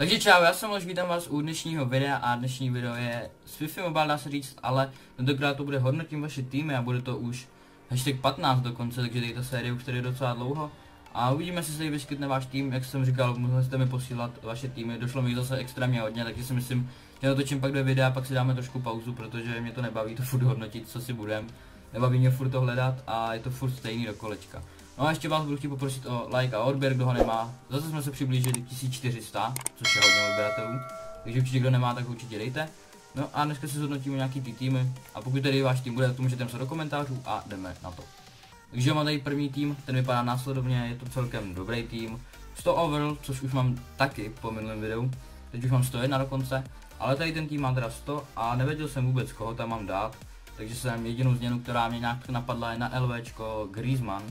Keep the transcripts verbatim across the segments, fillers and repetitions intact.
Takže čau, já jsem Lož, vítám vás u dnešního videa a dnešní video je z FIFA Mobile, dá se říct, ale tentokrát to bude hodnotím vaše týmy a bude to už hashtag patnáct dokonce, takže tady ta série už tady je docela dlouho. A uvidíme, jestli se tady vyskytne váš tým, jak jsem říkal, mohli jste mi posílat vaše týmy, došlo mi zase extrémně hodně, takže si myslím, že natočím pak dvě videa, pak si dáme trošku pauzu, protože mě to nebaví to furt hodnotit, co si budem. Nebaví mě furt to hledat a je to furt stejný do kolečka. No a ještě vás budu chtít poprosit o like a odběr, kdo ho nemá. Zase jsme se přiblížili k tisíc čtyři sta, což je hodně odběratelů. Takže určitě kdo nemá, tak určitě dejte. No a dneska si zhodnotíme nějaký ty týmy. A pokud tady váš tým bude, tak to můžete napsat do komentářů a jdeme na to. Takže mám tady první tým, ten vypadá následovně, je to celkem dobrý tým. sto overall, což už mám taky po minulém videu. Teď už mám sto jedna dokonce. Ale tady ten tým má teda sto a nevěděl jsem vůbec, koho tam mám dát. Takže jsem jedinou změnu, která mě nějak napadla, je na LVčko Griezmann.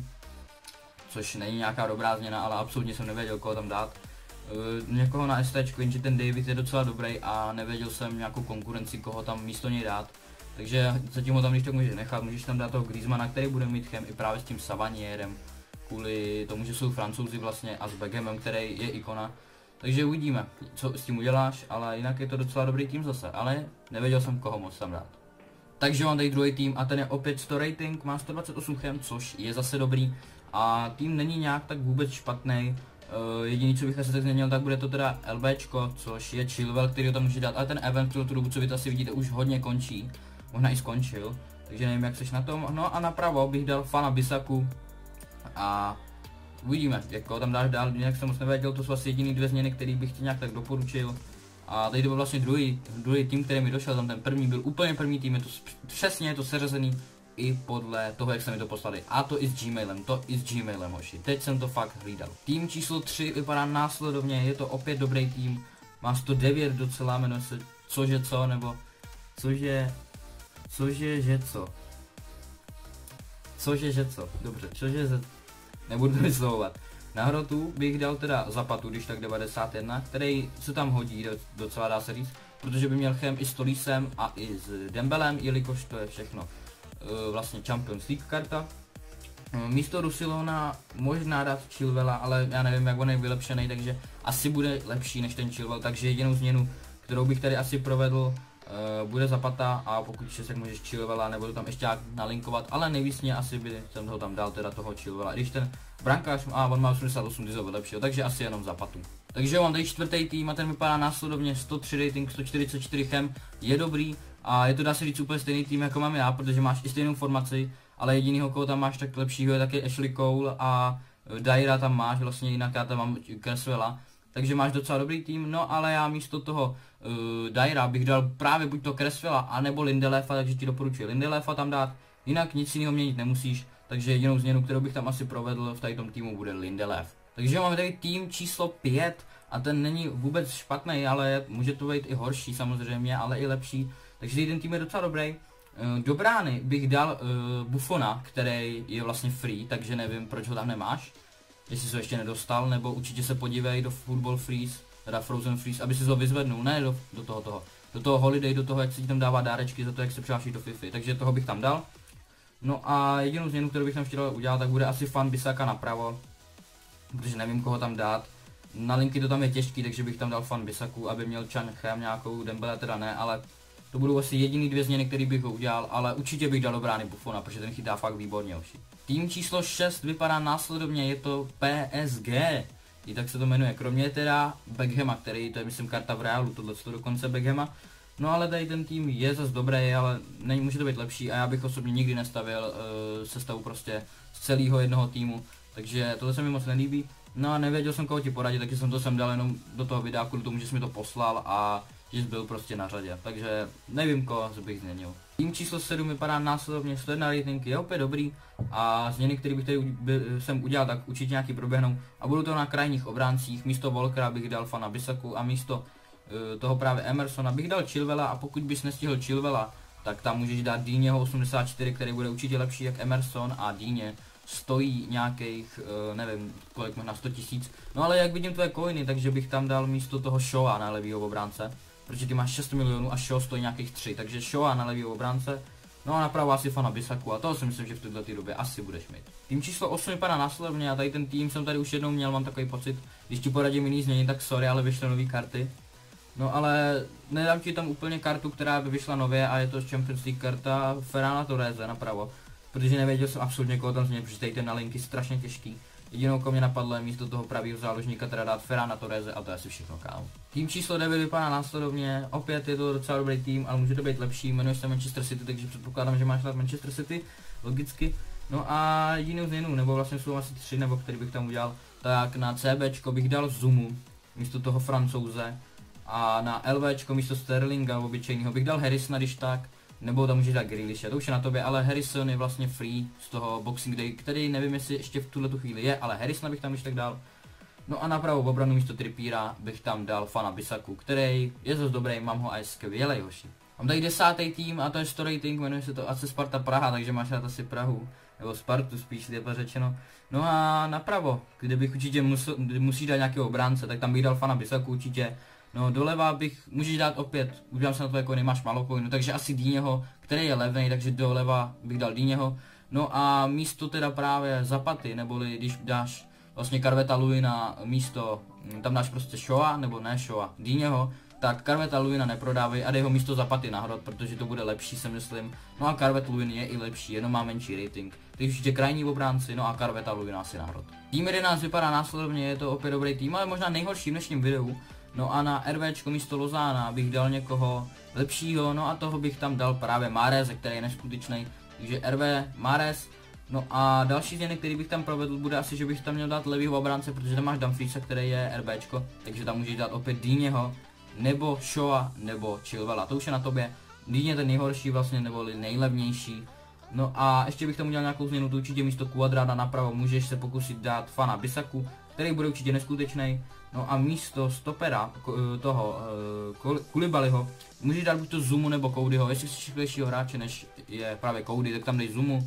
Což není nějaká dobrá změna, ale absolutně jsem nevěděl, koho tam dát. Uh, někoho na STčko, jenže ten David je docela dobrý a nevěděl jsem nějakou konkurenci, koho tam místo něj dát. Takže zatím ho tam když tak můžeš nechat, můžeš tam dát toho Griezmana, který bude mít chem i právě s tím Savaniérem. Kvůli tomu, že jsou Francouzi vlastně a s Beckhamem, který je ikona. Takže uvidíme, co s tím uděláš, ale jinak je to docela dobrý tým zase, ale nevěděl jsem, koho moc tam dát. Takže mám tady druhý tým a ten je opět sto rating, má sto dvacet osm chem, což je zase dobrý. A tým není nějak tak vůbec špatný. Uh, jediný, co bych asi tak změnil, tak bude to teda LBčko, což je Chilwell, který ho tam může dát, ale ten event pro tu dobu, co vy to asi vidíte, už hodně končí. Možná i skončil, takže nevím, jak seš na tom. No a napravo bych dal Fana Bissaku a uvidíme, jak ho tam dáš dál, jinak jsem moc nevěděl, to jsou asi jediný dvě změny, který bych ti nějak tak doporučil. A tady to byl vlastně druhý, druhý tým, který mi došel, tam ten první byl úplně první tým, je to přesně je to seřazený i podle toho, jak se mi to poslali. A to i s Gmailem, to i s Gmailem, hoši. Teď jsem to fakt hlídal. Tým číslo tři vypadá následovně, je to opět dobrý tým. Má sto devět docela, jmenuje se cože co, nebo cože, cože že co. Cože že co, dobře, cože ze, nebudu to vyslovovat. Na hrotu bych dal teda Zapatu, když tak devadesát jedna, který se tam hodí docela, dá se říct, protože by měl chem i s Tolisem a i s Dembelem, jelikož to je všechno vlastně Champions League karta. Místo Rusilona možná dát Chilwella, ale já nevím, jak on je vylepšený, takže asi bude lepší než ten Chilwell, takže jedinou změnu, kterou bych tady asi provedl, uh, bude Zapata a pokud se tak můžeš Chilwella, nebudu tam ještě nalinkovat, ale nejvíc mě asi by jsem ho tam dal teda toho Chilwella, když ten brankář, a on má osmdesát osm, ty vylepšil, takže asi jenom Zapatu. Takže mám tady čtvrtý tým a ten vypadá následovně, sto tři rating, sto čtyřicet čtyři chem, je dobrý. A je to, dá se říct, úplně stejný tým, jako mám já, protože máš i stejnou formaci, ale jedinýho, koho tam máš tak lepšího, je taky Ashley Cole a Dyera tam máš, vlastně jinak já tam mám Cresswella, takže máš docela dobrý tým, no ale já místo toho uh, Dyera bych dal právě buď to Cresswella, anebo Lindelefa, takže ti doporučuji Lindelefa tam dát, jinak nic jiného měnit nemusíš, takže jedinou změnu, kterou bych tam asi provedl v tady tom týmu, bude Lindelef. Takže máme tady tým číslo pět a ten není vůbec špatný, ale může to být i horší samozřejmě, ale i lepší. Takže ten tým je docela dobrý. Do brány bych dal uh, Buffona, který je vlastně free, takže nevím, proč ho tam nemáš. Jestli jsi ho ještě nedostal, nebo určitě se podívej do Football Freeze, teda Frozen Freeze, aby si ho vyzvednul, ne do, do toho toho. Do toho Holiday, do toho, jak se ti tam dává dárečky za to, jak se přihlášíš do FIFA, takže toho bych tam dal. No a jedinou změnu, kterou bych tam chtěl udělat, tak bude asi Fan Bissaka napravo, protože nevím, koho tam dát. Na linky to tam je těžký, takže bych tam dal Fan Bissaku, aby měl Chan Chem nějakou, Dembele teda ne, ale to budou asi jediný dvě změny, které bych ho udělal, ale určitě bych dal do brány Buffona, protože ten chytá fakt výborně už. Tým číslo šest vypadá následovně, je to P S G, i tak se to jmenuje, kromě teda Beckhama, který, to je myslím karta v Realu, tohle to dokonce Beckhama. No ale tady ten tým je zase dobrý, ale není, může to být lepší a já bych osobně nikdy nestavil uh, sestavu prostě z celého jednoho týmu, takže tohle se mi moc nelíbí. No a nevěděl jsem, koho ti poradit, takže jsem to sem dal jenom do toho videa, kvůli tomu, že jsi mi to poslal a že jsi byl prostě na řadě, takže nevím, koho bych změnil. Tým číslo sedm vypadá následovně, sto jedna rating, je opět dobrý a změny, které bych tady jsem udělal, tak určitě nějaký proběhnou a budu to na krajních obráncích, místo Walkera bych dal Fana Bissaku a místo uh, toho právě Emersona bych dal Chilwella a pokud bys nestihl Chilwella, tak tam můžeš dát Díněho osmdesát čtyři, který bude určitě lepší jak Emerson a Díně stojí nějakých, uh, nevím, kolik možná sto tisíc, no ale jak vidím tvoje coiny, takže bych tam dal místo toho Shawa na levýho obránce, protože ty máš šest milionů a Shaw stojí nějakých tři, takže Shawa na levýho obránce No a napravo asi Fana Bisaku a toho si myslím, že v této době asi budeš mít. Tým číslo osm vypadá následovně a tady ten tým jsem tady už jednou měl, mám takový pocit, když ti poradím jiný změnit, tak sorry, ale vyšly nové karty. No ale nedám ti tam úplně kartu, která by vyšla nově a je to Champions League karta Ferrana Torrese napravo. Protože nevěděl jsem absolutně koho tam změnit, protože tady ten na linky strašně těžký. Jedinou, ko mě napadlo, je místo toho pravého záložníka teda dát Ferrana Torrese a to je asi všechno, kámo. Tým číslo devět vypadá následovně, opět je to docela dobrý tým, ale může to být lepší, jmenuje se Manchester City, takže předpokládám, že máš rád Manchester City, logicky. No a jedinou změnu, nebo vlastně jsou asi tři, nebo který bych tam udělal, tak na CBčko bych dal Zumu, místo toho Francouze. A na LVčko místo Sterlinga obyčejného bych dal Harrisona, když tak. Nebo tam můžeš dát Grealishe, to už je na tobě, ale Harrison je vlastně free z toho Boxing Day, který nevím, jestli ještě v tuhle chvíli je, ale Harrisona bych tam když tak dal. No a napravo v obranu místo Trippiera bych tam dal Fana Bisaku, který je zase dobrý, mám ho a je skvělej hoši. Mám tady desátý tým a to je sto rating, jmenuje se to A C Sparta Praha, takže máš rád asi Prahu, nebo Spartu spíš, je řečeno. No a napravo, kde bych určitě musel, musíš dát nějakého obránce, tak tam bych dal Fana Bisaku určitě. No doleva bych, můžeš dát opět, udívám se na tvoje koiny, máš malou koinu, takže asi Díněho, který je levnej, takže doleva bych dal Díněho. No a místo teda právě Zapaty, neboli když dáš vlastně Carveta Luina místo, tam dáš prostě Shoa, nebo ne Shoa, Díněho, tak Carveta Luina neprodávej a dej ho místo Zapaty na hrot, protože to bude lepší, si myslím. No a Carvet Luin je i lepší, jenom má menší rating. Takže určitě krajní obránci, no a Carveta Luina asi na hrot. Tým jedenáct vypadá následovně, je to opět dobrý tým, ale možná nejhorší v dnešním videu. No a na RVčko místo Lozána bych dal někoho lepšího, no a toho bych tam dal právě Mareze, který je neskutečný. Takže R V, Mahrez, no a další změny, který bych tam provedl, bude asi, že bych tam měl dát levýho obránce, protože tam máš Dumfriesa, který je RBčko, takže tam můžeš dát opět Díněho, nebo Shoa, nebo Chilwella, to už je na tobě. Díně ten nejhorší vlastně, nebo nejlevnější. No a ještě bych tam udělal nějakou změnu, to určitě místo Cuadrada napravo můžeš se pokusit dát Fana Bisaku, který bude určitě neskutečný. No a místo stopera toho uh, Koulibalyho můžeš dát buď to Zumu nebo Codyho, jestli chceš rychlejšího hráče než je právě Cody, tak tam dej Zumu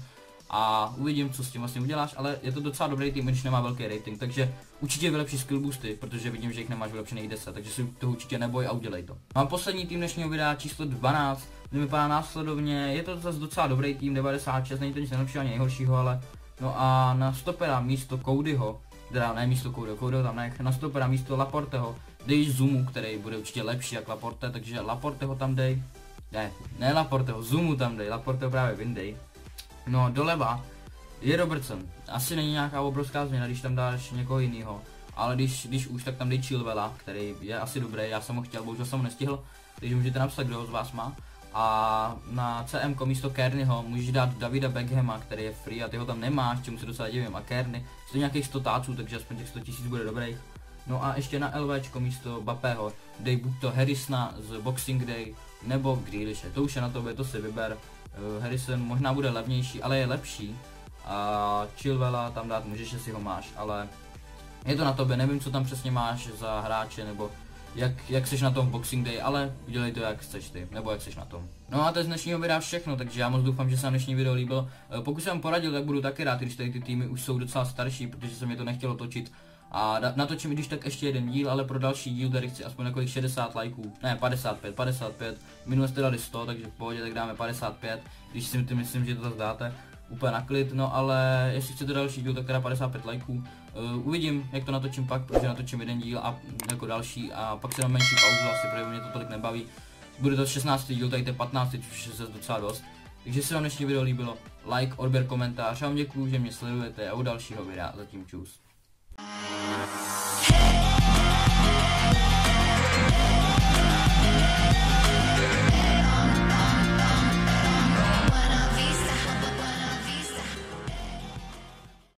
a uvidím, co s tím vlastně uděláš, ale je to docela dobrý tým, když nemá velký rating, takže určitě vylepší skill boosty, protože vidím, že jich nemáš vylepšených deset, takže si toho určitě neboj a udělej to. Mám poslední tým dnešního videa číslo dvanáct, který vypadá následovně, je to zase docela dobrý tým, devadesát šest, není to nic nejlepšího ani nejhoršího, ale no a na stopera místo Codyho, teda ne místo Codyho, Codyho tam nech, na stopera místo Laporteho dej Zumu, který bude určitě lepší jak Laporte, takže Laporteho tam dej, ne, ne Laporteho, Zumu tam dej, Laporteho právě vyndej. No doleva je Robertson, asi není nějaká obrovská změna, když tam dáš někoho jiného, ale když, když už, tak tam dej Chilwella, který je asi dobrý, já jsem ho chtěl, bohužel jsem ho nestihl, takže můžete napsat, kdo ho z vás má. A na C M ko místo Kearneyho můžeš dát Davida Beckhama, který je free a ty ho tam nemáš, čemu se docela divím, a Kearney stojí nějakých sto táců, takže aspoň těch sto tisíc bude dobrých. No a ještě na LVčko místo Bappého dej buď to Harrisona z Boxing Day, nebo Grealishe, to už je na tobě, to si vyber. Uh, Harrison možná bude levnější, ale je lepší. A Chilwella tam dát můžeš, jestli ho máš, ale je to na tobě, nevím, co tam přesně máš za hráče, nebo jak, jak jsi na tom Boxing Day, ale udělej to, jak chceš ty, nebo jak jsi na tom. No a to je z dnešního videa všechno, takže já moc doufám, že se vám dnešní video líbilo. Pokud jsem vám poradil, tak budu taky rád, když tady ty týmy už jsou docela starší, protože se mi to nechtělo točit. A natočím když tak ještě jeden díl, ale pro další díl tady chci aspoň několik šedesát lajků, ne padesát pět, padesát pět, minule jste dali sto, takže v pohodě, tak dáme padesát pět, když si tím myslím, že to zase dáte úplně na klid, no ale jestli chcete další díl, tak teda padesát pět lajků. Uh, uvidím, jak to natočím pak, protože natočím jeden díl a jako další a pak si dám menší pauzu, asi protože mě to tolik nebaví. Bude to šestnáctý díl, tady to je patnáctý, což je zase docela dost. Takže se vám dnešní video líbilo, like, odběr, komentář, já vám děkuju, že mě sledujete a u dalšího videa, zatím čus.